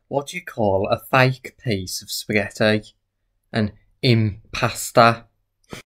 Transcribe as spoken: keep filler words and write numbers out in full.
What do you call a fake piece of spaghetti? An impasta.